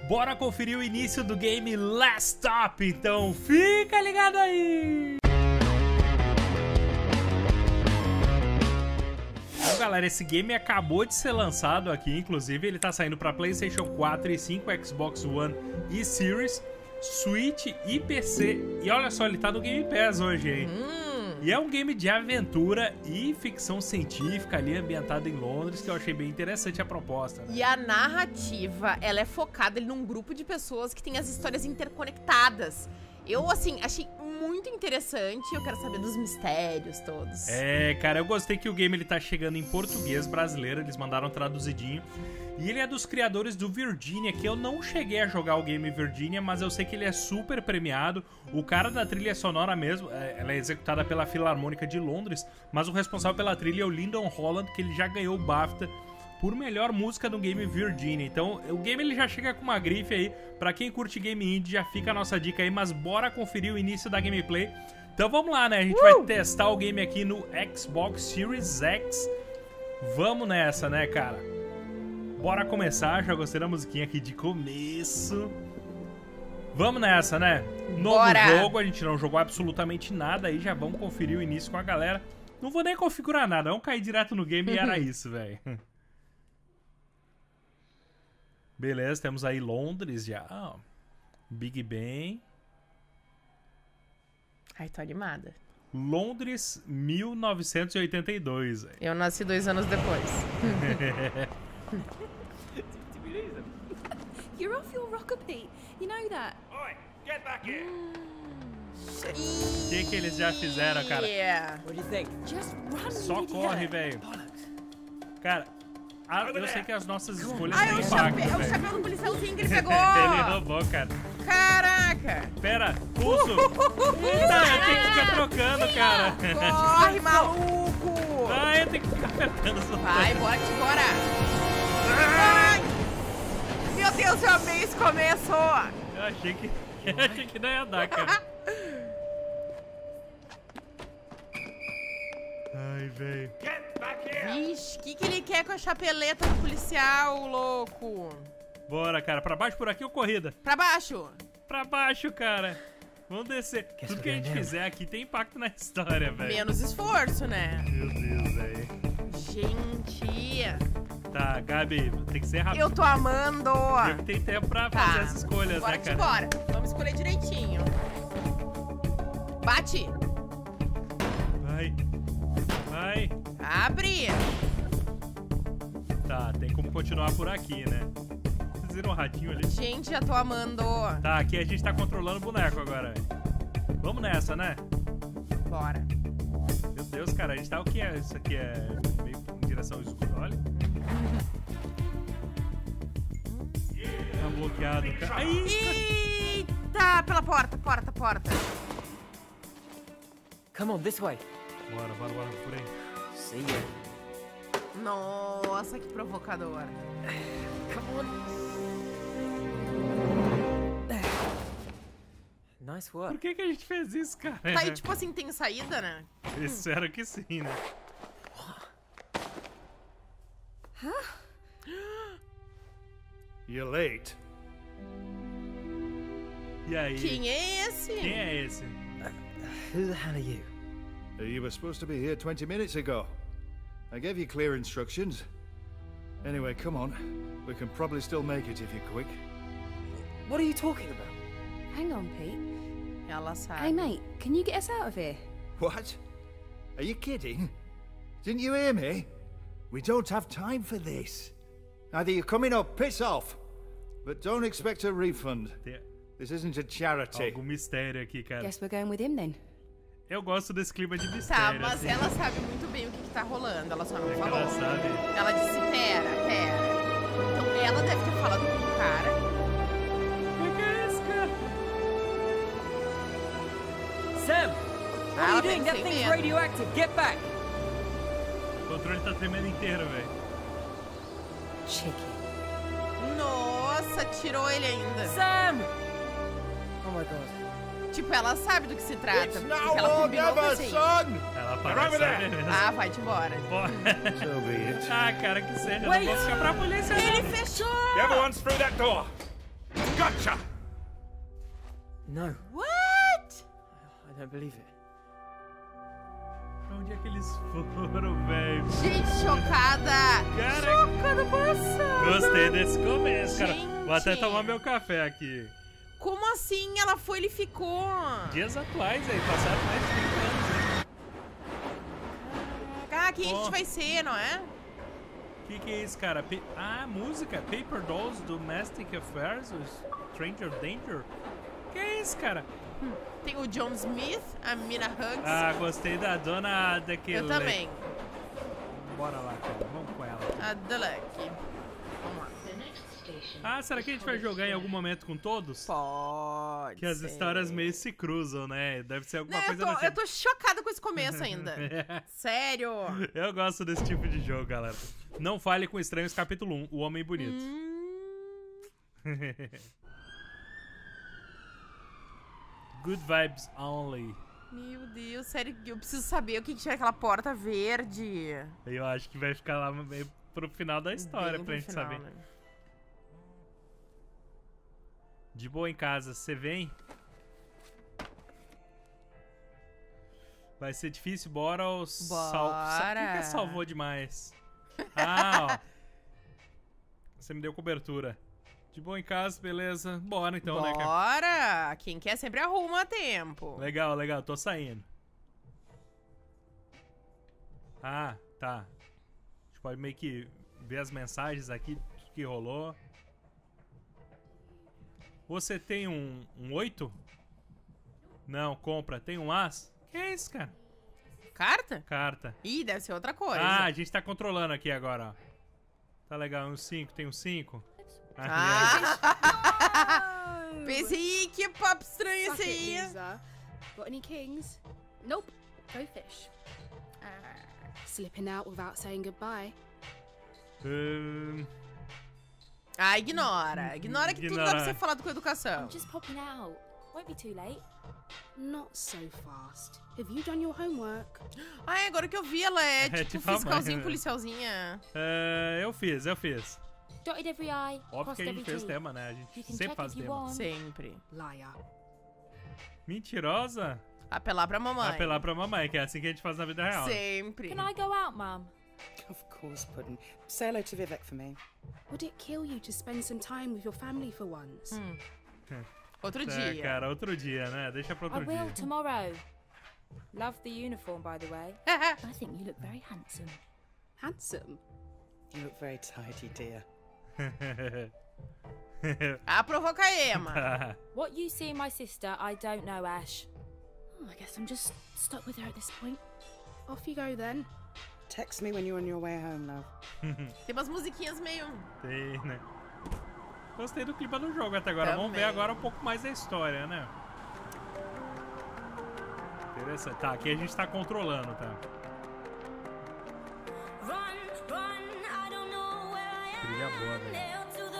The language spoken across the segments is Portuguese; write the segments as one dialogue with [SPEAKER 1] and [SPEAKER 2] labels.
[SPEAKER 1] Bora conferir o início do game Last Stop, então fica ligado aí! Então galera, esse game acabou de ser lançado aqui, inclusive ele tá saindo para PlayStation 4 e 5, Xbox One e Series, Switch e PC. E olha só, ele tá no Game Pass hoje, hein? E é um game de aventura e ficção científica ali, ambientado em Londres, que eu achei bem interessante a proposta, né?
[SPEAKER 2] E a narrativa, ela é focada ali num grupo de pessoas que tem as histórias interconectadas. Eu, assim, achei muito interessante, eu quero saber dos mistérios todos.
[SPEAKER 1] É, cara, eu gostei que o game ele tá chegando em português brasileiro, eles mandaram traduzidinho. E ele é dos criadores do Virginia, que eu não cheguei a jogar o game Virginia, mas eu sei que ele é super premiado. O cara da trilha sonora mesmo, ela é executada pela Filarmônica de Londres, mas o responsável pela trilha é o Lyndon Holland, que ele já ganhou o BAFTA por melhor música no game Virginia. Então o game ele já chega com uma grife aí, pra quem curte game indie já fica a nossa dica aí, mas bora conferir o início da gameplay. Então vamos lá, né, a gente vai testar o game aqui no Xbox Series X. Vamos nessa, né, cara? Bora começar, já gostei da musiquinha aqui de começo. Vamos nessa, né? Novo jogo, a gente não jogou absolutamente nada aí, já vamos conferir o início com a galera. Não vou nem configurar nada, vamos cair direto no game e era isso, velho. Beleza, temos aí Londres já, ó. Big Ben.
[SPEAKER 2] Ai, tô animada.
[SPEAKER 1] Londres, 1982, velho.
[SPEAKER 2] Eu nasci 2 anos depois.
[SPEAKER 3] You're off your rocker, Pete. You know that.
[SPEAKER 4] Oi, get back here.
[SPEAKER 1] O que eles já fizeram, cara?
[SPEAKER 4] What do you think?
[SPEAKER 3] Just run.
[SPEAKER 1] Só corre, velho. Cara, eu sei que as nossas escolhas
[SPEAKER 2] Ai,
[SPEAKER 1] têm
[SPEAKER 2] o
[SPEAKER 1] impacto,
[SPEAKER 2] chapéu
[SPEAKER 1] velho.
[SPEAKER 2] do policialzinho que ele pegou.
[SPEAKER 1] Ele roubou, cara.
[SPEAKER 2] Caraca.
[SPEAKER 1] Pera, pulso. Eita, eu tenho que ficar trocando, cara.
[SPEAKER 2] Corre, maluco.
[SPEAKER 1] Ah, eu tenho que ficar apertando essa
[SPEAKER 2] Vai, bora. Ai. Meu Deus, eu amei esse começo.
[SPEAKER 1] Eu achei que não ia dar, cara. Ai, velho.
[SPEAKER 4] Get back here.
[SPEAKER 2] Vixe, o que ele quer com a chapeleta do policial, louco?
[SPEAKER 1] Bora, cara. Pra baixo por aqui ou corrida?
[SPEAKER 2] Pra baixo.
[SPEAKER 1] Pra baixo, cara. Vamos descer. Tudo que a gente fizer aqui tem impacto na história, velho.
[SPEAKER 2] Menos esforço, né?
[SPEAKER 1] Meu Deus, velho.
[SPEAKER 2] Gente.
[SPEAKER 1] Tá, Gabi, tem que ser rápido.
[SPEAKER 2] Eu tô amando.
[SPEAKER 1] Porque tem tempo pra fazer as escolhas,
[SPEAKER 2] bora
[SPEAKER 1] né, cara?
[SPEAKER 2] Bora. Vamos escolher direitinho. Bate.
[SPEAKER 1] Vai.
[SPEAKER 2] Abre.
[SPEAKER 1] Tá, tem como continuar por aqui, né? Vocês viram o ratinho ali?
[SPEAKER 2] Gente, já tô amando.
[SPEAKER 1] Tá, aqui a gente tá controlando o boneco agora, velho. Vamos nessa, né?
[SPEAKER 2] Bora.
[SPEAKER 1] Meu Deus, cara, a gente tá... O que é? Isso aqui é meio em direção ao escuro, olha. Tá bloqueado, cara. Ai,
[SPEAKER 2] Eita, pela porta.
[SPEAKER 4] Come on, this way.
[SPEAKER 1] Bora, por aí.
[SPEAKER 4] See ya.
[SPEAKER 2] Nossa, que provocador.
[SPEAKER 4] Come on. Nice
[SPEAKER 1] Por
[SPEAKER 4] work.
[SPEAKER 1] que a gente fez isso, cara?
[SPEAKER 2] Tá aí, tipo assim, tem saída, né?
[SPEAKER 1] Espero que sim, né?
[SPEAKER 5] You're late.
[SPEAKER 1] E aí?
[SPEAKER 2] Quem é esse?
[SPEAKER 1] Quem é esse?
[SPEAKER 4] Who the hell are you?
[SPEAKER 5] You were supposed to be here 20 minutes ago. I gave you clear instructions. Anyway, come on. We can probably still make it if you're quick.
[SPEAKER 4] What are you talking about?
[SPEAKER 6] Hang on, Pete.
[SPEAKER 2] Ela sabe.
[SPEAKER 6] Hey, mate, can you get us out of here?
[SPEAKER 5] What? Are you kidding? Didn't you hear me? We don't have time for this. Either you're coming or piss off. But don't expect a refund.
[SPEAKER 1] Tem
[SPEAKER 5] This isn't a charity.
[SPEAKER 1] algum mistério aqui, cara.
[SPEAKER 6] Guess we're going with him then.
[SPEAKER 1] Eu gosto desse clima de
[SPEAKER 2] Tá,
[SPEAKER 1] mistério,
[SPEAKER 2] mas
[SPEAKER 1] assim.
[SPEAKER 2] ela sabe muito bem o que tá rolando. Ela só não
[SPEAKER 1] É que
[SPEAKER 2] falou.
[SPEAKER 1] ela sabe.
[SPEAKER 2] Ela disse, pera. Então ela deve ter falado com o cara.
[SPEAKER 1] O que é isso, cara?
[SPEAKER 4] Sam! What
[SPEAKER 2] Ah,
[SPEAKER 4] are you
[SPEAKER 2] tem
[SPEAKER 4] doing? That
[SPEAKER 2] sem
[SPEAKER 4] thing's
[SPEAKER 2] medo.
[SPEAKER 4] radioactive. Get back!
[SPEAKER 1] O controle tá tremendo inteiro, velho.
[SPEAKER 6] Chicken.
[SPEAKER 2] Nossa, tirou ele ainda.
[SPEAKER 4] Sam! Oh my god.
[SPEAKER 2] Tipo, ela sabe do que se trata.
[SPEAKER 5] It's
[SPEAKER 2] Porque
[SPEAKER 5] now
[SPEAKER 2] ela
[SPEAKER 5] or
[SPEAKER 2] combinou com
[SPEAKER 5] never,
[SPEAKER 2] você.
[SPEAKER 5] son!
[SPEAKER 1] Ela
[SPEAKER 5] Over
[SPEAKER 1] parece
[SPEAKER 5] there.
[SPEAKER 1] mesmo.
[SPEAKER 2] Ah, vai-te embora.
[SPEAKER 5] So be it.
[SPEAKER 1] Ah, cara, que seja. Não
[SPEAKER 4] Wait.
[SPEAKER 1] vou ficar pra polícia,
[SPEAKER 2] Ele
[SPEAKER 1] não.
[SPEAKER 2] fechou!
[SPEAKER 5] Everyone's through that door! Gotcha!
[SPEAKER 4] No,
[SPEAKER 2] What?
[SPEAKER 4] I don't believe it.
[SPEAKER 1] Pra onde é que eles foram, velho?
[SPEAKER 2] Gente, chocada.
[SPEAKER 1] Cara,
[SPEAKER 2] Chocada, passada.
[SPEAKER 1] gostei desse começo, cara.
[SPEAKER 2] Gente.
[SPEAKER 1] Vou até tomar meu café aqui.
[SPEAKER 2] Como assim ela foi e ele ficou?
[SPEAKER 1] Dias atuais aí, passaram mais de 30 anos, hein?
[SPEAKER 2] Ah, quem a
[SPEAKER 1] Ó.
[SPEAKER 2] gente vai ser, não é?
[SPEAKER 1] Que é isso, cara? Música. Paper Dolls, Domestic Affairs, o Stranger Danger. Que é isso, cara?
[SPEAKER 2] Tem o John Smith, a Mina Hugs.
[SPEAKER 1] Ah, gostei da dona daquele.
[SPEAKER 2] Eu também.
[SPEAKER 1] Bora lá, cara. Vamos com ela.
[SPEAKER 2] A Deleck. Vamos lá.
[SPEAKER 1] Ah, será que a gente vai jogar em algum momento com todos?
[SPEAKER 2] Pode
[SPEAKER 1] Que as
[SPEAKER 2] ser.
[SPEAKER 1] histórias meio se cruzam, né? Deve ser alguma
[SPEAKER 2] Não,
[SPEAKER 1] coisa
[SPEAKER 2] eu tô chocada com esse começo ainda. Sério.
[SPEAKER 1] Eu gosto desse tipo de jogo, galera. Não fale com estranhos, capítulo 1, O Homem Bonito. Good vibes only.
[SPEAKER 2] Meu Deus, sério, eu preciso saber o que tinha aquela porta verde.
[SPEAKER 1] Eu acho que vai ficar lá meio pro final da história
[SPEAKER 2] Bem
[SPEAKER 1] pra
[SPEAKER 2] pro
[SPEAKER 1] gente
[SPEAKER 2] final,
[SPEAKER 1] saber.
[SPEAKER 2] né?
[SPEAKER 1] De boa em casa, você vem? Vai ser difícil, bora ou
[SPEAKER 2] Bora.
[SPEAKER 1] Quem que salvou demais? Ah, ó. Você me deu cobertura. De boa em casa, beleza. Bora então, né, cara?
[SPEAKER 2] Bora! Quem quer sempre arruma a tempo.
[SPEAKER 1] Legal, legal, tô saindo. Ah, tá. A gente pode meio que ver as mensagens aqui, tudo que rolou. Você tem um 8? Não, compra. Tem um as? Que é isso, cara?
[SPEAKER 2] Carta?
[SPEAKER 1] Carta.
[SPEAKER 2] Ih, deve ser outra coisa.
[SPEAKER 1] Ah, a gente tá controlando aqui agora, ó. Tá legal, um 5, tem um 5.
[SPEAKER 2] Ah! Pensei, que papo estranho
[SPEAKER 6] Suck
[SPEAKER 2] esse
[SPEAKER 6] it,
[SPEAKER 2] aí.
[SPEAKER 6] loser. Got any kings? Nope. Go fish. Slipping out without saying goodbye.
[SPEAKER 2] Ah, ignora. Ignora que tudo dá pra
[SPEAKER 1] Ignora.
[SPEAKER 2] ser falado com educação.
[SPEAKER 3] I'm just popping out. Won't be too late.
[SPEAKER 6] Not so fast. Have you done your homework?
[SPEAKER 2] Ah, agora que eu vi, ela é tipo
[SPEAKER 1] tipo a mãe,
[SPEAKER 2] fiscalzinho,
[SPEAKER 1] né?
[SPEAKER 2] policialzinha.
[SPEAKER 1] Eu fiz.
[SPEAKER 3] Dotted every I,
[SPEAKER 1] Óbvio
[SPEAKER 3] crossed
[SPEAKER 1] que a
[SPEAKER 3] every
[SPEAKER 1] gente fez
[SPEAKER 3] T.
[SPEAKER 1] tema, né? A
[SPEAKER 3] You
[SPEAKER 1] gente
[SPEAKER 3] can
[SPEAKER 1] sempre
[SPEAKER 3] check
[SPEAKER 1] faz
[SPEAKER 3] if you
[SPEAKER 1] tema.
[SPEAKER 3] want.
[SPEAKER 2] Sempre.
[SPEAKER 6] Liar.
[SPEAKER 1] Mentirosa?
[SPEAKER 2] Apelar pra mamãe.
[SPEAKER 1] Apelar pra mamãe, que é assim que a gente faz na vida real.
[SPEAKER 2] Sempre.
[SPEAKER 3] Can I go out, Mum?
[SPEAKER 7] Of course, Puddin'. Say hello to Vivek for me.
[SPEAKER 6] Would it kill you to spend some time with your family for once?
[SPEAKER 2] Outro
[SPEAKER 1] É,
[SPEAKER 2] dia.
[SPEAKER 1] cara, outro dia, né? Deixa pra
[SPEAKER 3] I
[SPEAKER 1] outro
[SPEAKER 3] will
[SPEAKER 1] dia.
[SPEAKER 3] tomorrow. Love the uniform, by the way. I think you look very handsome.
[SPEAKER 6] Handsome.
[SPEAKER 7] You look very tidy, dear.
[SPEAKER 2] Ah, provoca a Emma.
[SPEAKER 3] What you see in my sister, I don't know, Ash.
[SPEAKER 6] Oh, I guess I'm just stuck with her at this point. Off you go then.
[SPEAKER 7] Text me when you're on your way home, love.
[SPEAKER 2] Tem umas musiquinhas meio...
[SPEAKER 1] Tem, né? Gostei do clima do jogo até agora. Vamos ver
[SPEAKER 2] Também.
[SPEAKER 1] agora um pouco mais da história, né? Interessante. Tá, aqui a gente tá controlando, tá? Trilha boa, velho.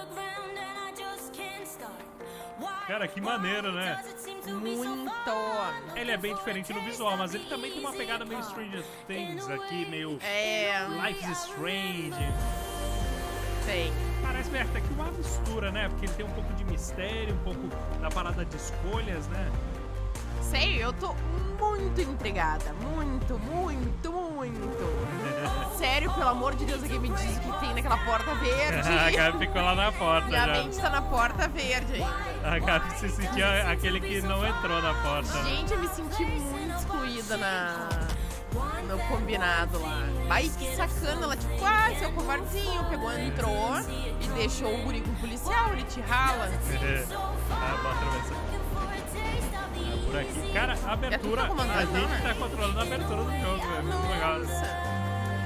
[SPEAKER 1] Cara, que maneiro, né?
[SPEAKER 2] Muito.
[SPEAKER 1] Ele é bem diferente no visual, mas ele também tem uma pegada meio Stranger Things aqui, meio
[SPEAKER 2] É...
[SPEAKER 1] Life is Strange.
[SPEAKER 2] Tem.
[SPEAKER 1] Parece até que uma mistura, né? Porque ele tem um pouco de mistério, um pouco da parada de escolhas, né?
[SPEAKER 2] Sério, eu tô muito intrigada. Muito, muito, muito. Sério, pelo amor de Deus, alguém me diz o que tem naquela porta verde.
[SPEAKER 1] A Gabi ficou lá na porta
[SPEAKER 2] Minha
[SPEAKER 1] já.
[SPEAKER 2] mente tá na porta verde ainda.
[SPEAKER 1] A Gabi se sentia aquele que não entrou na porta.
[SPEAKER 2] Gente, eu me senti muito excluída no combinado lá. Ai, que sacana. Ela tipo, seu covardezinho. Pegou, entrou e deixou o guri com o policial. Ele te rala.
[SPEAKER 1] Bota atravessar. Por aqui. Cara, a abertura,
[SPEAKER 2] tá comandando,
[SPEAKER 1] a gente
[SPEAKER 2] né?
[SPEAKER 1] tá controlando a abertura do jogo, é muito legal.
[SPEAKER 2] Nossa.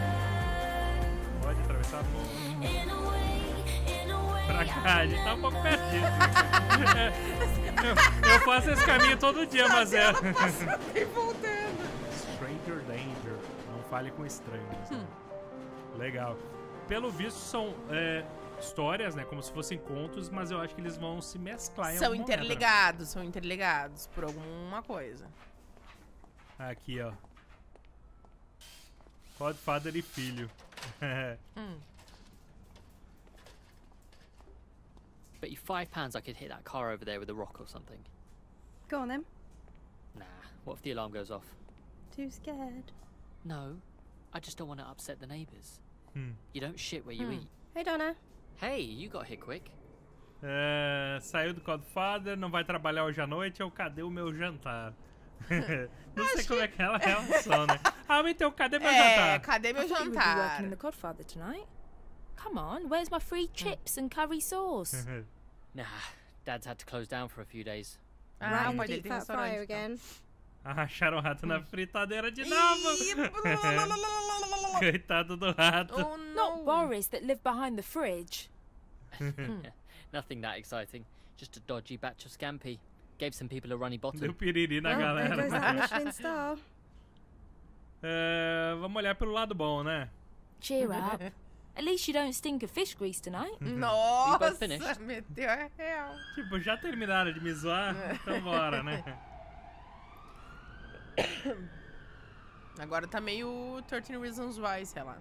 [SPEAKER 1] Pode atravessar pra cá, a gente tá um pouco perdido. Eu faço esse caminho todo dia, mas é.
[SPEAKER 2] E voltando.
[SPEAKER 1] Stranger Danger. Não fale com estranhos. Né? Legal. Pelo visto, são histórias, né? Como se fossem contos, mas eu acho que eles vão se mesclar em
[SPEAKER 2] São
[SPEAKER 1] algum momento, né?
[SPEAKER 2] são interligados por alguma coisa.
[SPEAKER 1] Aqui, ó. Godfather e filho.
[SPEAKER 8] Bet you £5 I could hit that car over there with a rock or something.
[SPEAKER 6] Go on then.
[SPEAKER 8] Nah, what if the alarm goes off?
[SPEAKER 6] Too scared.
[SPEAKER 8] No, I just don't want to upset the neighbours. You don't shit where you eat.
[SPEAKER 6] Hey, Donna.
[SPEAKER 8] Hey, you got here quick.
[SPEAKER 1] Saiu do Godfather, não vai trabalhar hoje à noite, ou cadê o meu jantar? Não sei como é que é a relação, né? Então, cadê meu jantar?
[SPEAKER 2] Cadê meu
[SPEAKER 3] I thought you would be working in
[SPEAKER 2] jantar?
[SPEAKER 3] the Godfather tonight. Come on, where's my free chips and curry sauce?
[SPEAKER 8] Nah, Dad's had to close down for a few days.
[SPEAKER 2] Ah, o
[SPEAKER 6] in
[SPEAKER 2] pai
[SPEAKER 6] the
[SPEAKER 2] dele
[SPEAKER 6] deep
[SPEAKER 2] tem
[SPEAKER 6] fat fryer
[SPEAKER 2] restaurante. Então.
[SPEAKER 6] again.
[SPEAKER 1] Acharam o rato na fritadeira de novo. Coitado do rato.
[SPEAKER 2] Oh,
[SPEAKER 3] Not
[SPEAKER 2] no.
[SPEAKER 3] Boris that lived behind the fridge.
[SPEAKER 8] Nothing that exciting. Just a dodgy batch of scampi. Gave some people a runny
[SPEAKER 1] Deu
[SPEAKER 8] bottom.
[SPEAKER 1] piriri na
[SPEAKER 6] Well, there goes that
[SPEAKER 1] galera.
[SPEAKER 6] Michelin star.
[SPEAKER 1] Vamos olhar pelo lado bom, né?
[SPEAKER 3] Cheer up. At least you don't stink of fish grease tonight.
[SPEAKER 2] Nossa,
[SPEAKER 8] finished?
[SPEAKER 2] meteu a real.
[SPEAKER 1] Tipo, já terminaram de me zoar? Então bora, né?
[SPEAKER 2] Agora tá meio 13 Reasons Why, sei lá.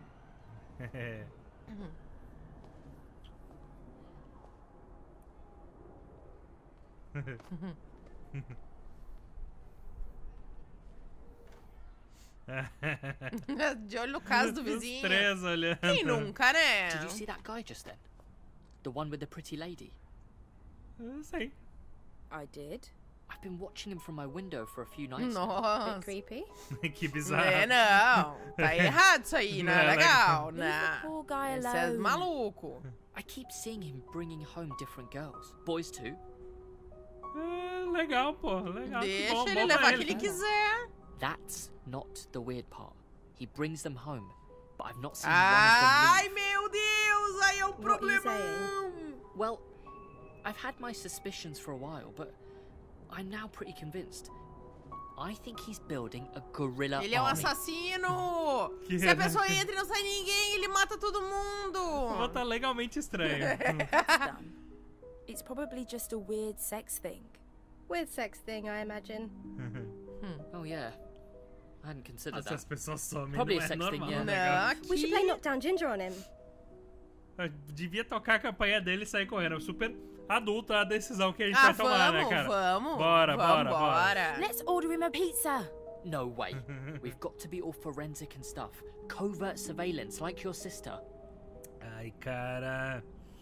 [SPEAKER 2] De olho no caso do
[SPEAKER 1] Os
[SPEAKER 2] vizinho.
[SPEAKER 1] três olhando.
[SPEAKER 2] Quem nunca, né?
[SPEAKER 8] Did you see that guy just then? The one with the pretty lady?
[SPEAKER 1] Eu sei.
[SPEAKER 3] I did.
[SPEAKER 8] I've been watching him from my window for a few nights. now.
[SPEAKER 2] Nossa.
[SPEAKER 6] Bit creepy.
[SPEAKER 1] Que bizarro.
[SPEAKER 2] Não. Tá errado isso aí, não é legal.
[SPEAKER 3] Leave the
[SPEAKER 2] Não.
[SPEAKER 3] poor guy
[SPEAKER 2] Esse é
[SPEAKER 3] alone.
[SPEAKER 2] maluco.
[SPEAKER 8] I keep seeing him bringing home different girls. Boys too.
[SPEAKER 1] Legal, pô. Legal. que
[SPEAKER 2] Deixa
[SPEAKER 1] bom,
[SPEAKER 2] ele
[SPEAKER 1] bom
[SPEAKER 2] levar
[SPEAKER 1] pra
[SPEAKER 2] o que ele
[SPEAKER 1] ele.
[SPEAKER 2] quiser.
[SPEAKER 8] That's not the weird part. He brings them home, but I've not seen
[SPEAKER 2] Ai,
[SPEAKER 8] one of them
[SPEAKER 2] meu Deus. Aí é o
[SPEAKER 6] What are you
[SPEAKER 2] problemão.
[SPEAKER 8] leave. Well, I've had my suspicions for a while, but I'm now pretty convinced. I think he's building a guerrilla
[SPEAKER 2] Ele é um
[SPEAKER 8] army.
[SPEAKER 2] assassino.
[SPEAKER 1] Que
[SPEAKER 2] Se a
[SPEAKER 1] é, né?
[SPEAKER 2] pessoa entra e não sai ninguém, ele mata todo mundo.
[SPEAKER 1] Tá legalmente estranho.
[SPEAKER 3] It's done. It's probably just a weird sex thing.
[SPEAKER 6] Weird sex thing, I imagine.
[SPEAKER 8] Oh yeah, I hadn't considered
[SPEAKER 1] Nossa, as
[SPEAKER 8] that.
[SPEAKER 1] pessoas somem,
[SPEAKER 8] Probably
[SPEAKER 1] não
[SPEAKER 8] a
[SPEAKER 1] é
[SPEAKER 8] sex thing,
[SPEAKER 1] normal,
[SPEAKER 8] yeah.
[SPEAKER 1] né,
[SPEAKER 2] Não,
[SPEAKER 1] cara?
[SPEAKER 6] We should play
[SPEAKER 2] aqui.
[SPEAKER 6] Knockdown Ginger on him.
[SPEAKER 1] Eu devia tocar a campanha dele e sair correndo. Super adulta a decisão que a gente
[SPEAKER 2] Ah,
[SPEAKER 1] vai tomar, né,
[SPEAKER 2] vamos,
[SPEAKER 1] cara?
[SPEAKER 2] vamos.
[SPEAKER 1] Bora, bora,
[SPEAKER 2] bora.
[SPEAKER 3] Let's order him a pizza.
[SPEAKER 8] No way. We've got to be all forensic and stuff. Covert surveillance, like your sister.
[SPEAKER 1] Ai, cara.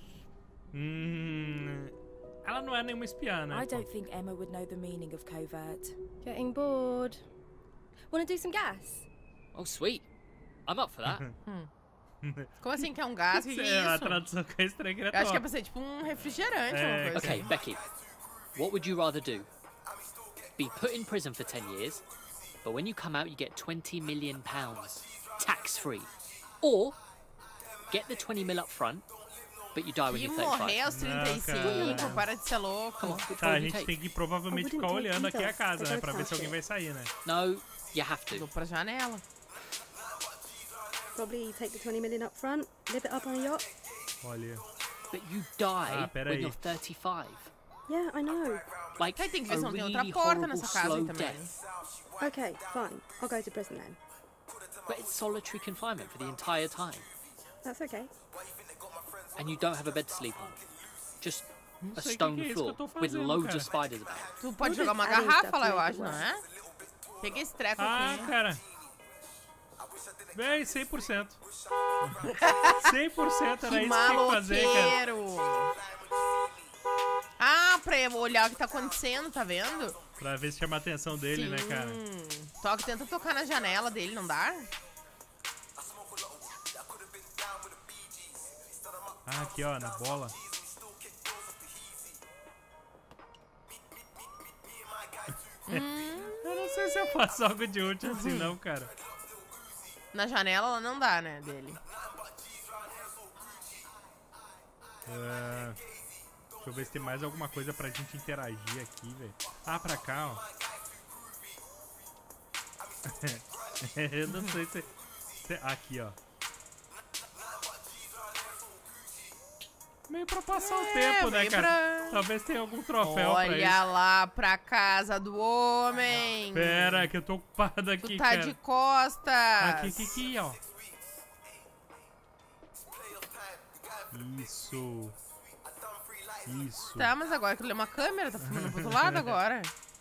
[SPEAKER 1] Ela não é nenhuma espiã, né?
[SPEAKER 3] I don't think Emma would know the meaning of covert.
[SPEAKER 6] Getting bored. Wanna do some gas?
[SPEAKER 8] Oh sweet, I'm up for that.
[SPEAKER 2] Como assim que é um gás? Que
[SPEAKER 1] A
[SPEAKER 2] isso?
[SPEAKER 1] tradução que é estranha que ele
[SPEAKER 2] Eu acho que é
[SPEAKER 1] é
[SPEAKER 2] pra ser tipo um refrigerante,
[SPEAKER 1] É,
[SPEAKER 2] uma coisa
[SPEAKER 8] Okay,
[SPEAKER 2] assim.
[SPEAKER 8] Becky, what would you rather do? Be put in prison for 10 years, but when you come out you get £20 million, tax-free. Or, get the 20 mil up front, but you die when
[SPEAKER 2] E
[SPEAKER 8] you're
[SPEAKER 2] morrer
[SPEAKER 8] 35.
[SPEAKER 2] aos 35,
[SPEAKER 1] cara.
[SPEAKER 2] para de ser louco.
[SPEAKER 8] Come on, which
[SPEAKER 1] Tá,
[SPEAKER 8] one
[SPEAKER 1] a
[SPEAKER 8] would you
[SPEAKER 1] gente
[SPEAKER 8] take?
[SPEAKER 1] tem que provavelmente
[SPEAKER 6] I
[SPEAKER 1] ficar
[SPEAKER 6] wouldn't
[SPEAKER 1] olhando
[SPEAKER 6] take
[SPEAKER 1] aqui a
[SPEAKER 6] either.
[SPEAKER 1] casa,
[SPEAKER 6] I
[SPEAKER 1] né?
[SPEAKER 6] don't
[SPEAKER 1] Pra ver se
[SPEAKER 6] touch
[SPEAKER 1] alguém
[SPEAKER 6] it.
[SPEAKER 1] vai sair, né?
[SPEAKER 8] No, you have
[SPEAKER 2] Vou
[SPEAKER 8] to.
[SPEAKER 2] pra janela.
[SPEAKER 6] Probably take the 20 million up front, live it up on a yacht.
[SPEAKER 1] Olha.
[SPEAKER 8] But you die
[SPEAKER 1] peraí.
[SPEAKER 8] when you're 35.
[SPEAKER 6] Yeah, I know.
[SPEAKER 8] Like
[SPEAKER 2] Aí tem que ver
[SPEAKER 8] a
[SPEAKER 2] se não tem
[SPEAKER 8] really
[SPEAKER 2] outra porta
[SPEAKER 8] horrible
[SPEAKER 2] nessa casa aí
[SPEAKER 8] slow
[SPEAKER 2] também.
[SPEAKER 8] death.
[SPEAKER 6] Okay, fine. I'll go to prison then.
[SPEAKER 8] But it's solitary confinement for the entire time.
[SPEAKER 6] That's okay.
[SPEAKER 8] And you don't have a bed to sleep on. Just a
[SPEAKER 1] sei o que
[SPEAKER 8] stone
[SPEAKER 1] que é isso que
[SPEAKER 8] floor
[SPEAKER 1] eu tô
[SPEAKER 8] with
[SPEAKER 1] fazendo,
[SPEAKER 8] loads
[SPEAKER 1] cara.
[SPEAKER 8] of spiders about.
[SPEAKER 2] Tu pode
[SPEAKER 6] Não
[SPEAKER 2] jogar uma
[SPEAKER 6] tem adding
[SPEAKER 2] garrafa
[SPEAKER 6] stuff
[SPEAKER 2] lá, eu
[SPEAKER 6] to make
[SPEAKER 2] acho,
[SPEAKER 6] it
[SPEAKER 2] não é? Peguei esse treco
[SPEAKER 1] Ah,
[SPEAKER 2] aqui.
[SPEAKER 1] cara. Véi, 100%. 100% era isso que tinha que fazer, cara.
[SPEAKER 2] Maloqueiro. Ah, pra eu olhar o que tá acontecendo, tá vendo?
[SPEAKER 1] Pra ver se chama a atenção dele, né, cara?
[SPEAKER 2] Tenta tocar na janela dele, não dá?
[SPEAKER 1] Ah, aqui, ó, na bola. Eu não sei se eu faço algo de útil assim, não, cara.
[SPEAKER 2] Na janela ela não dá, né, dele.
[SPEAKER 1] Deixa eu ver se tem mais alguma coisa pra gente interagir aqui, velho. Ah, pra cá, ó. Eu não sei se... Aqui, ó. Meio pra passar o tempo, né,
[SPEAKER 2] meio
[SPEAKER 1] cara?
[SPEAKER 2] pra-
[SPEAKER 1] Talvez tenha algum troféu pra
[SPEAKER 2] Olha
[SPEAKER 1] isso.
[SPEAKER 2] lá pra casa do homem.
[SPEAKER 1] Pera, que eu tô ocupado aqui,
[SPEAKER 2] Tu tá
[SPEAKER 1] cara.
[SPEAKER 2] de costas.
[SPEAKER 1] Aqui, ó. Isso. Isso.
[SPEAKER 2] Tá, mas agora que ele é uma câmera, tá filmando pro outro lado agora.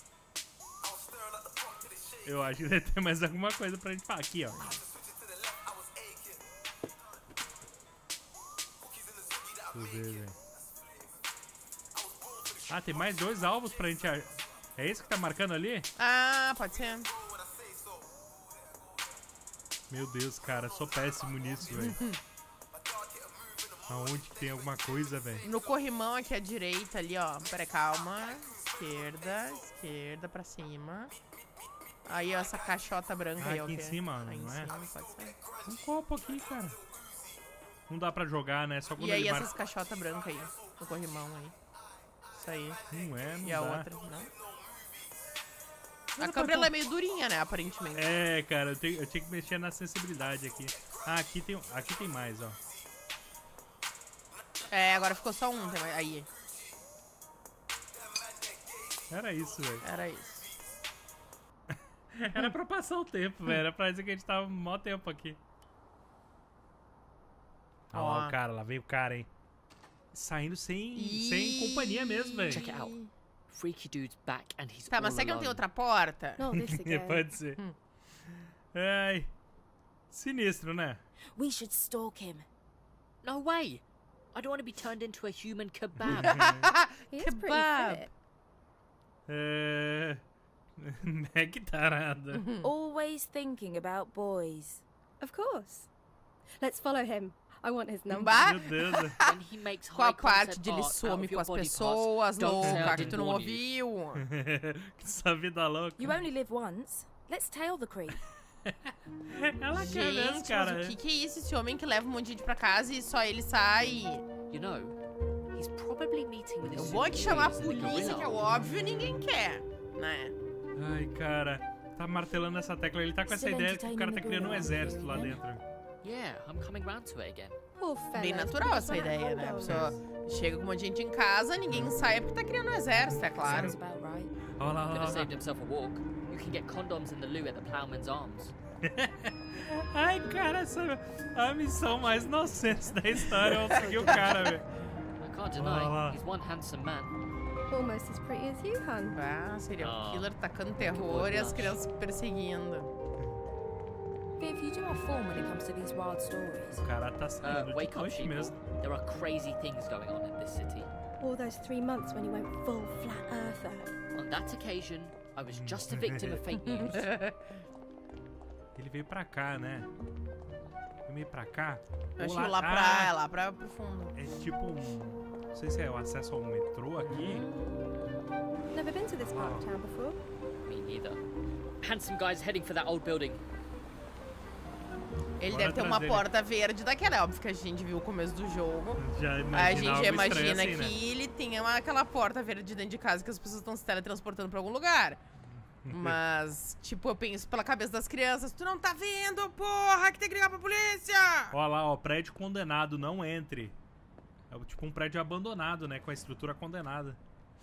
[SPEAKER 1] Eu acho que deve ter mais alguma coisa pra gente falar. Aqui, ó. Deixa eu ver, velho. Ah, tem mais 2 alvos pra gente... É isso que tá marcando ali?
[SPEAKER 2] Ah, pode ser.
[SPEAKER 1] Meu Deus, cara, sou péssimo nisso, velho. Aonde que tem alguma coisa, velho?
[SPEAKER 2] No corrimão aqui à direita ali, ó. Pera, calma. Esquerda pra cima. Aí, ó, essa caixota branca aí, ó.
[SPEAKER 1] Aqui em cima,
[SPEAKER 2] aí
[SPEAKER 1] não
[SPEAKER 2] em
[SPEAKER 1] é?
[SPEAKER 2] cima, pode ser.
[SPEAKER 1] Um copo aqui, cara. Não dá pra jogar, né? Só quando
[SPEAKER 2] E aí,
[SPEAKER 1] ele marca...
[SPEAKER 2] essas caixotas brancas aí. No corrimão aí. Isso aí.
[SPEAKER 1] Não é, não
[SPEAKER 2] E a
[SPEAKER 1] dá.
[SPEAKER 2] outra, não? A câmera ela é meio durinha, né, aparentemente.
[SPEAKER 1] É, cara, eu tinha que mexer na sensibilidade aqui. Ah, aqui tem mais, ó.
[SPEAKER 2] É, agora ficou só um. Aí.
[SPEAKER 1] Era isso, velho.
[SPEAKER 2] Era isso.
[SPEAKER 1] Era pra passar o tempo, velho. Era pra dizer que a gente tava mó tempo aqui. Olha lá
[SPEAKER 2] Ó.
[SPEAKER 1] o cara, lá veio o cara, hein. Saindo sem companhia mesmo, velho.
[SPEAKER 8] Check it out. Freaky dude's back and he's
[SPEAKER 2] Tá,
[SPEAKER 8] all
[SPEAKER 2] mas será que não
[SPEAKER 8] alone.
[SPEAKER 2] tem outra porta?
[SPEAKER 6] Not this again.
[SPEAKER 1] Pode ser. Ai. Sinistro, né?
[SPEAKER 3] We should stalk him.
[SPEAKER 8] No way! I don't want to be turned into a human kebab.
[SPEAKER 6] He is pretty
[SPEAKER 2] Kebab.
[SPEAKER 6] fit.
[SPEAKER 1] É... Meg tarada.
[SPEAKER 3] Always thinking about boys.
[SPEAKER 6] Of course. Let's follow him. I want his number.
[SPEAKER 2] Bah,
[SPEAKER 1] Meu Deus.
[SPEAKER 8] When he makes
[SPEAKER 2] qual a
[SPEAKER 8] high
[SPEAKER 2] parte
[SPEAKER 8] concept
[SPEAKER 2] de ele
[SPEAKER 8] art out
[SPEAKER 2] some
[SPEAKER 8] of
[SPEAKER 2] com
[SPEAKER 8] your
[SPEAKER 2] as
[SPEAKER 8] body parts,
[SPEAKER 2] pessoas
[SPEAKER 8] don't say I
[SPEAKER 2] loucas que
[SPEAKER 8] didn't
[SPEAKER 2] tu não
[SPEAKER 8] warn you.
[SPEAKER 2] ouviu?
[SPEAKER 1] Essa vida louca.
[SPEAKER 3] You only live once. Let's tail the creep.
[SPEAKER 1] Ela quer mesmo,
[SPEAKER 2] Gente,
[SPEAKER 1] cara.
[SPEAKER 2] mas o que é isso? Esse homem que leva um monte de gente pra casa e só ele sai.
[SPEAKER 8] You know, he's probably meeting with his
[SPEAKER 2] O bom é que chamar a
[SPEAKER 8] superiors in the
[SPEAKER 2] polícia,
[SPEAKER 8] gorilla
[SPEAKER 2] que é
[SPEAKER 8] army.
[SPEAKER 2] óbvio, ninguém quer, né?
[SPEAKER 1] Ai, cara. Tá martelando essa tecla. Ele tá com essa ideia de que o cara tá criando um exército lá dentro.
[SPEAKER 8] Yeah, I'm coming round to it again.
[SPEAKER 6] Poor
[SPEAKER 2] Bem
[SPEAKER 6] fellows,
[SPEAKER 2] natural
[SPEAKER 6] put
[SPEAKER 2] essa
[SPEAKER 6] on that
[SPEAKER 2] ideia, né? A
[SPEAKER 6] hold
[SPEAKER 2] pessoa chega com um monte de gente em casa, ninguém sai porque tá criando um exército, é claro.
[SPEAKER 3] Sounds about right.
[SPEAKER 1] Olha lá,
[SPEAKER 8] Could
[SPEAKER 1] olha
[SPEAKER 8] have
[SPEAKER 1] lá.
[SPEAKER 8] saved himself a walk. You can get condoms in the loo at the Plowman's Arms.
[SPEAKER 1] Ai, cara, essa é a missão mais inocente da história. Vamos seguir o cara, velho.
[SPEAKER 8] I can't
[SPEAKER 1] Olha lá.
[SPEAKER 8] deny, he's one handsome man.
[SPEAKER 6] Almost as pretty as you, hun.
[SPEAKER 2] Ah, serial
[SPEAKER 8] Ah.
[SPEAKER 2] killer tacando terror e as crianças perseguindo.
[SPEAKER 3] Viv, you do not form when it comes to these wild stories.
[SPEAKER 1] O cara tá saindo de
[SPEAKER 8] Wake up,
[SPEAKER 1] coach
[SPEAKER 8] people.
[SPEAKER 1] mesmo.
[SPEAKER 8] There are crazy things going on in this city.
[SPEAKER 6] All those 3 months when you went full flat earther.
[SPEAKER 8] On that occasion, I was just a victim of fake news.
[SPEAKER 1] Ele veio pra cá, né? Ele veio pra cá.
[SPEAKER 2] Eu
[SPEAKER 1] Ou
[SPEAKER 2] acho que lá pro fundo.
[SPEAKER 1] É tipo um... Não sei se é o acesso ao metrô aqui.
[SPEAKER 6] Never been to this part of town before.
[SPEAKER 8] Me neither. Handsome guy's heading for that old building.
[SPEAKER 2] Ele
[SPEAKER 1] Bora
[SPEAKER 2] deve ter
[SPEAKER 1] atrás
[SPEAKER 2] uma
[SPEAKER 1] dele.
[SPEAKER 2] porta verde daquela, é óbvio que a gente viu o começo do jogo.
[SPEAKER 1] Já
[SPEAKER 2] A
[SPEAKER 1] imagina
[SPEAKER 2] gente
[SPEAKER 1] algo
[SPEAKER 2] imagina
[SPEAKER 1] estranho assim,
[SPEAKER 2] que ele tem aquela porta verde dentro de casa que as pessoas estão se teletransportando pra algum lugar. Mas, tipo, eu penso pela cabeça das crianças, tu não tá vendo, porra, que tem que ligar pra polícia!
[SPEAKER 1] Olha lá, ó, prédio condenado, não entre. É tipo um prédio abandonado, né? Com a estrutura condenada.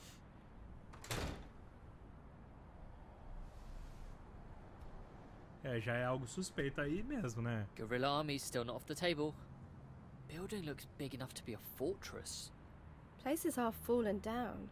[SPEAKER 1] É, já é algo suspeito aí mesmo, né?
[SPEAKER 8] Guerrilla army's still not off the table. Building looks big enough to be a fortress.
[SPEAKER 6] Place is half fallen down.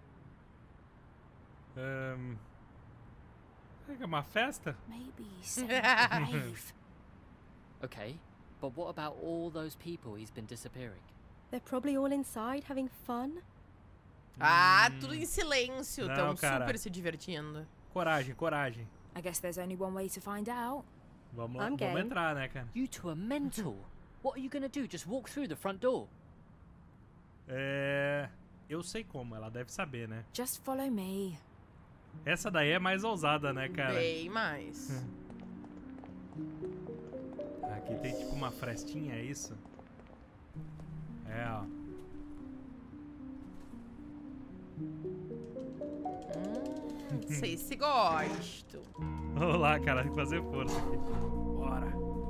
[SPEAKER 1] É uma festa?
[SPEAKER 3] Maybe set a rave.
[SPEAKER 8] Okay, but what about all those people he's been disappearing?
[SPEAKER 6] They're probably all inside having fun.
[SPEAKER 2] Ah, tudo em silêncio,
[SPEAKER 1] Não,
[SPEAKER 2] tão
[SPEAKER 1] cara.
[SPEAKER 2] super se divertindo.
[SPEAKER 1] Coragem, coragem.
[SPEAKER 3] I guess there's only one way to find out.
[SPEAKER 1] Vamos,
[SPEAKER 6] I'm
[SPEAKER 1] vamos
[SPEAKER 6] game.
[SPEAKER 1] entrar, né, cara?
[SPEAKER 8] You two are mental. What are you gonna do? Just walk through the front door?
[SPEAKER 1] Eu sei como, ela deve saber, né?
[SPEAKER 3] Just follow me.
[SPEAKER 1] Essa daí é mais ousada, né, cara?
[SPEAKER 2] Bem mais.
[SPEAKER 1] Aqui tem tipo uma frestinha, é isso? É, ó.
[SPEAKER 2] Não sei se gosto.
[SPEAKER 1] Vamos lá, cara, tem que fazer força aqui. Bora.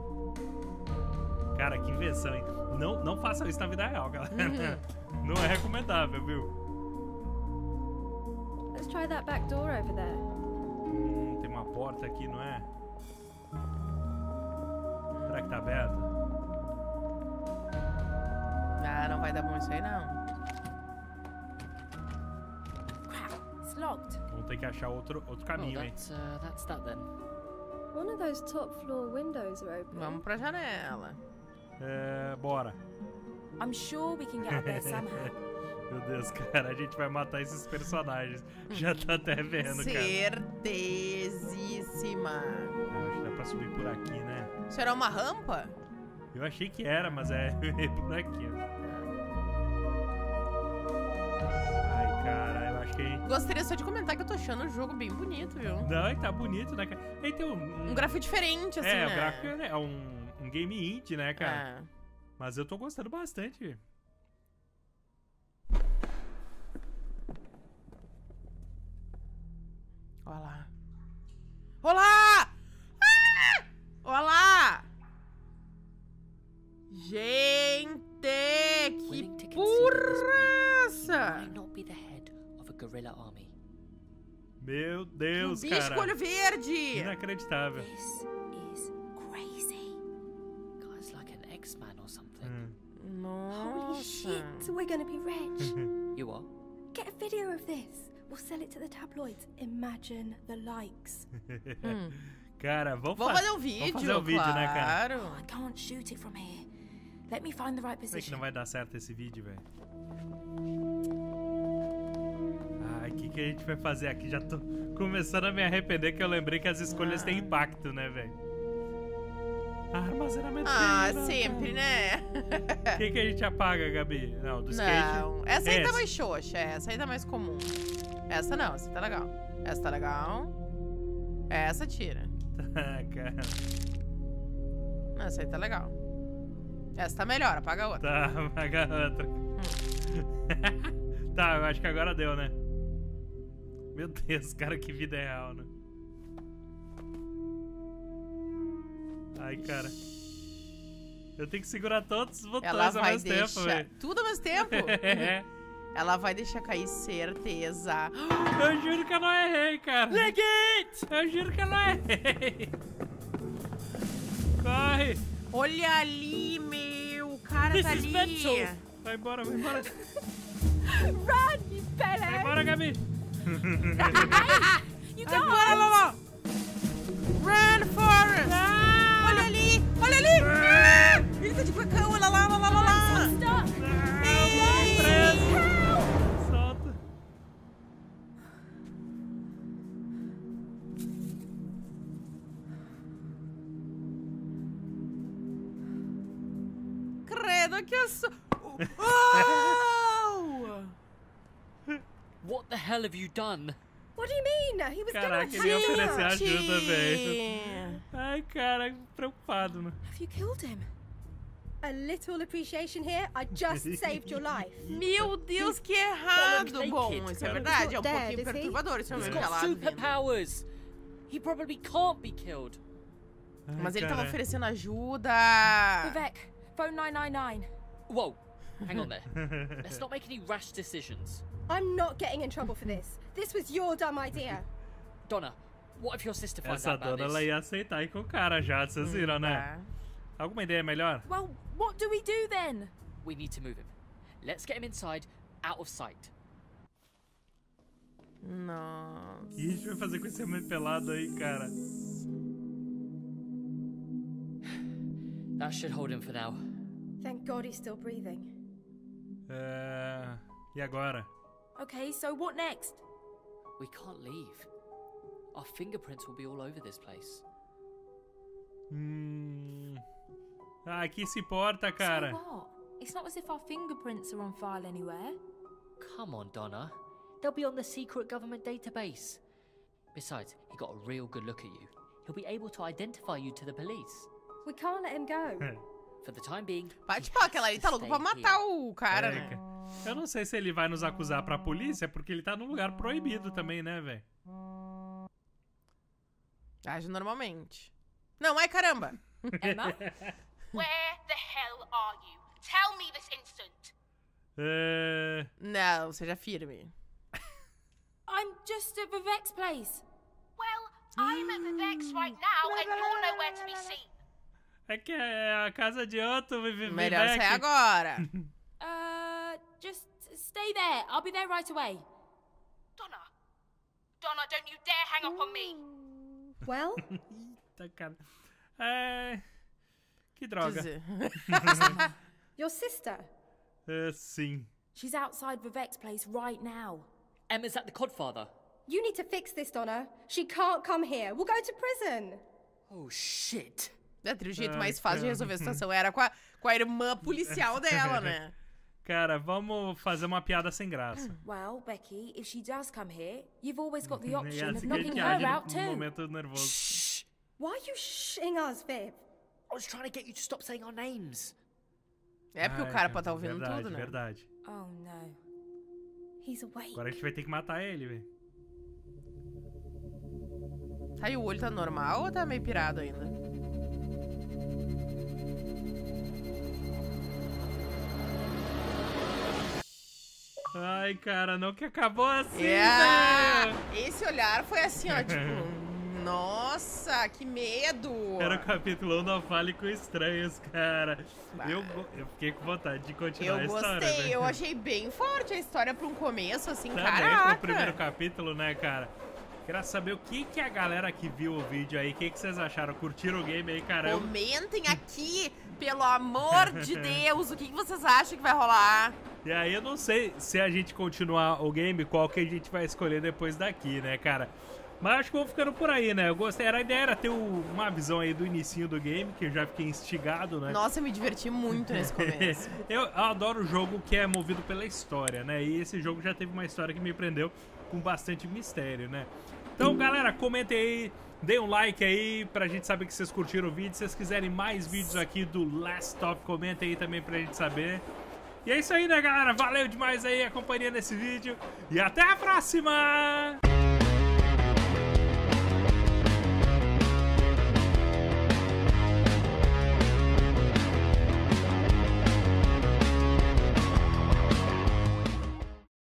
[SPEAKER 1] Cara, que invenção, hein? Não façam isso na vida real, galera. Não é recomendável, viu?
[SPEAKER 6] Let's try that back door over there.
[SPEAKER 1] Tem uma porta aqui, não é? Será que tá aberta?
[SPEAKER 2] Ah, não vai dar bom isso aí, não.
[SPEAKER 3] locked.
[SPEAKER 1] Vamos ter que achar outro
[SPEAKER 8] Oh,
[SPEAKER 1] caminho, hein?
[SPEAKER 8] that's that then.
[SPEAKER 9] One of those top floor windows are open.
[SPEAKER 2] Vamos pra janela.
[SPEAKER 1] Bora.
[SPEAKER 3] I'm sure we can get up there somehow.
[SPEAKER 1] Meu Deus, cara, a gente vai matar esses personagens. Já tá até vendo, cara.
[SPEAKER 2] Certezíssima.
[SPEAKER 1] Acho que dá pra subir por aqui, né?
[SPEAKER 2] Isso era uma rampa?
[SPEAKER 1] Eu achei que era, mas é por aqui, ó. Ai, cara, eu acho que...
[SPEAKER 2] Gostaria só de comentar que eu tô achando o jogo bem bonito, viu?
[SPEAKER 1] Não, tá bonito, né, cara? Aí tem
[SPEAKER 2] Um gráfico diferente, assim,
[SPEAKER 1] né?
[SPEAKER 2] né?
[SPEAKER 1] O gráfico é um game indie, né, cara?
[SPEAKER 2] É.
[SPEAKER 1] Mas eu tô gostando bastante.
[SPEAKER 2] Olá. Olá! Ah! Olá! Gente,
[SPEAKER 8] Willing to
[SPEAKER 2] que
[SPEAKER 8] concede at this point,
[SPEAKER 2] burraça!
[SPEAKER 8] you might not be the head of a guerrilla army.
[SPEAKER 1] Meu
[SPEAKER 2] Um
[SPEAKER 1] Deus,
[SPEAKER 2] bicho
[SPEAKER 1] cara.
[SPEAKER 2] com olho verde!
[SPEAKER 1] Inacreditável.
[SPEAKER 3] This is crazy.
[SPEAKER 8] Guy's like an X-Man or something.
[SPEAKER 6] Holy
[SPEAKER 2] Nossa!
[SPEAKER 6] shit, we're gonna be rich.
[SPEAKER 8] You are?
[SPEAKER 6] Get a video of this. We'll sell it to the tabloids. Imagine the likes.
[SPEAKER 1] Cara, vamos
[SPEAKER 2] fazer um vídeo,
[SPEAKER 1] vamos fazer um vídeo, né, cara?
[SPEAKER 2] claro.
[SPEAKER 3] I can't shoot it from here. Let me find the right
[SPEAKER 1] Sei que
[SPEAKER 3] position.
[SPEAKER 1] não vai dar certo esse vídeo, velho. Ai, o que a gente vai fazer aqui? Já tô começando a me arrepender que eu lembrei que as escolhas têm impacto, né, velho? Armazenamento.
[SPEAKER 2] Sempre, né?
[SPEAKER 1] O que a gente apaga, Gabi? Não, do skate.
[SPEAKER 2] Não, essa aí tá mais xoxa, essa aí tá mais comum. Essa não, essa tá legal. Essa tá legal. Essa tira.
[SPEAKER 1] Cara.
[SPEAKER 2] Essa aí tá legal. Essa tá melhor, apaga a outra.
[SPEAKER 1] Tá, apaga a outra. Tá, eu acho que agora deu, né? Meu Deus, cara, que vida é real, né? Ai, cara. Eu tenho que segurar todos os botões
[SPEAKER 2] Ela
[SPEAKER 1] ao
[SPEAKER 2] vai
[SPEAKER 1] mesmo tempo,
[SPEAKER 2] deixar...
[SPEAKER 1] velho.
[SPEAKER 2] Tudo ao mesmo tempo?
[SPEAKER 1] É.
[SPEAKER 2] Ela vai deixar cair, certeza.
[SPEAKER 1] Eu juro que eu não errei, cara. Eu juro que eu não errei. Corre.
[SPEAKER 2] Olha ali, meu. O cara tá ali.
[SPEAKER 1] Vai embora, vai embora.
[SPEAKER 6] Run, you
[SPEAKER 1] Vai
[SPEAKER 6] belly!
[SPEAKER 1] embora, Gabi.
[SPEAKER 2] Agora, Lolo. Run, Forrest. Olha ali. Olha ali. Ele tá de facão. Olha lá, olha lá, olha lá.
[SPEAKER 6] Stop!
[SPEAKER 1] Preso. Solta.
[SPEAKER 2] Credo que eu sou... Oh!
[SPEAKER 8] What the hell have you done?
[SPEAKER 6] What do you mean? He was
[SPEAKER 1] Caraca,
[SPEAKER 6] gonna
[SPEAKER 1] ele ia
[SPEAKER 6] attack
[SPEAKER 1] oferecer
[SPEAKER 6] us.
[SPEAKER 1] ajuda, velho. Ai, cara, preocupado, né?
[SPEAKER 6] Have you killed him? A little appreciation here. I just saved your life.
[SPEAKER 2] Meu Deus, que errado.
[SPEAKER 8] Naked,
[SPEAKER 2] Bom, isso é
[SPEAKER 8] cara.
[SPEAKER 2] verdade. É um
[SPEAKER 6] Dead,
[SPEAKER 2] pouquinho
[SPEAKER 6] is he?
[SPEAKER 2] perturbador esse
[SPEAKER 8] He's
[SPEAKER 2] momento
[SPEAKER 8] got
[SPEAKER 2] gelado.
[SPEAKER 8] superpowers. He probably can't be killed.
[SPEAKER 1] Ai,
[SPEAKER 2] Mas ele tava
[SPEAKER 1] cara.
[SPEAKER 2] oferecendo ajuda.
[SPEAKER 3] Vivek, phone 999.
[SPEAKER 8] Whoa, hang on there. Let's not make any rash decisions.
[SPEAKER 6] I'm not getting in trouble for this. This was your dumb idea.
[SPEAKER 8] Donna, what if your sister finds
[SPEAKER 1] Essa
[SPEAKER 8] out about
[SPEAKER 1] dona, ela
[SPEAKER 8] this?
[SPEAKER 1] ia aceitar ir com o cara já, vocês viram, né? Alguma ideia melhor?
[SPEAKER 3] Well, what do we do then?
[SPEAKER 8] We need to move him. Let's get him inside, out of sight.
[SPEAKER 2] Nossa.
[SPEAKER 1] O que a gente vai fazer com esse homem pelado aí, cara?
[SPEAKER 8] That should hold him for now.
[SPEAKER 6] Thank God he's still breathing.
[SPEAKER 1] E agora?
[SPEAKER 3] Okay, so what next?
[SPEAKER 8] We can't leave. Our fingerprints will be all over this place.
[SPEAKER 1] Ah, que se importa, cara?
[SPEAKER 3] So what? It's not as if our fingerprints are on file anywhere.
[SPEAKER 8] Come on, Donna. They'll be on the secret government database. Besides, he got a real good look at you. He'll be able to identify you to the police.
[SPEAKER 6] We can't let him go.
[SPEAKER 8] For the time being,
[SPEAKER 2] Bate pau, aquela ali tá louco pra matar o cara, né?
[SPEAKER 1] Eu não sei se ele vai nos acusar pra polícia, porque ele tá num lugar proibido também, né, velho?
[SPEAKER 2] Age normalmente. Não, ai caramba.
[SPEAKER 3] Emma?
[SPEAKER 10] Where the hell are you? Tell me this instant.
[SPEAKER 2] Não, seja firme.
[SPEAKER 3] I'm just at Vivek's place.
[SPEAKER 10] Well, I'm at Vivek's right now and you're nowhere to be seen.
[SPEAKER 1] É que é a casa de outro
[SPEAKER 2] Melhor sair agora.
[SPEAKER 3] Just stay there. I'll be there right away.
[SPEAKER 10] Donna, don't you dare hang up on me.
[SPEAKER 9] Well?
[SPEAKER 1] Eita, cara. Que droga.
[SPEAKER 9] Your sister?
[SPEAKER 1] Sim.
[SPEAKER 3] She's outside Vivek's place right now.
[SPEAKER 8] Emma's at the Codfather.
[SPEAKER 9] You need to fix this, Donna. She can't come here. We'll go to prison.
[SPEAKER 8] Oh, shit.
[SPEAKER 2] O jeito mais fácil de resolver a situação era com a irmã policial dela, né?
[SPEAKER 1] Cara, vamos fazer uma piada sem graça.
[SPEAKER 3] Well, Becky, if she does come here, you've always got the
[SPEAKER 1] É
[SPEAKER 3] option of
[SPEAKER 1] assim que a
[SPEAKER 3] knocking
[SPEAKER 1] gente
[SPEAKER 3] her
[SPEAKER 1] age
[SPEAKER 3] out
[SPEAKER 1] no
[SPEAKER 3] too.
[SPEAKER 1] momento nervoso.
[SPEAKER 9] Why are you shitting us, Viv?
[SPEAKER 8] I was trying to get you to stop saying our names.
[SPEAKER 2] É porque o cara pode estar ouvindo
[SPEAKER 1] verdade,
[SPEAKER 2] tudo, né?
[SPEAKER 1] Verdade.
[SPEAKER 3] Oh no.
[SPEAKER 9] He's awake.
[SPEAKER 1] Agora a gente vai ter que matar ele, velho.
[SPEAKER 2] Aí o olho tá normal ou tá meio pirado ainda?
[SPEAKER 1] Ai, cara, não que acabou assim,
[SPEAKER 2] Yeah.
[SPEAKER 1] velho.
[SPEAKER 2] Esse olhar foi assim, ó, tipo... Nossa, que medo!
[SPEAKER 1] Era o capítulo 1, não fale com estranhos, cara. Eu fiquei com vontade de continuar a história.
[SPEAKER 2] Eu gostei,
[SPEAKER 1] né?
[SPEAKER 2] eu achei bem forte a história pra um começo, assim,
[SPEAKER 1] Também
[SPEAKER 2] caraca!
[SPEAKER 1] pro primeiro capítulo, né, cara? Queria saber o que a galera que viu o vídeo aí, o que vocês acharam? Curtiram o game aí, caramba?
[SPEAKER 2] Comentem aqui, pelo amor de Deus, o que vocês acham que vai rolar?
[SPEAKER 1] E aí eu não sei se a gente continuar o game, qual que a gente vai escolher depois daqui, né, cara? Mas acho que vou ficando por aí, né? Eu gostei, a ideia era ter uma visão aí do inicinho do game, que eu já fiquei instigado, né?
[SPEAKER 2] Nossa, eu me diverti muito nesse começo.
[SPEAKER 1] eu adoro jogo que é movido pela história, né? E esse jogo já teve uma história que me prendeu com bastante mistério, né? Então, galera, comentem aí, deem um like aí pra gente saber que vocês curtiram o vídeo. Se vocês quiserem mais vídeos aqui do Last Stop, comentem aí também pra gente saber. E é isso aí, né, galera? Valeu demais aí a companhia nesse vídeo. E até a próxima!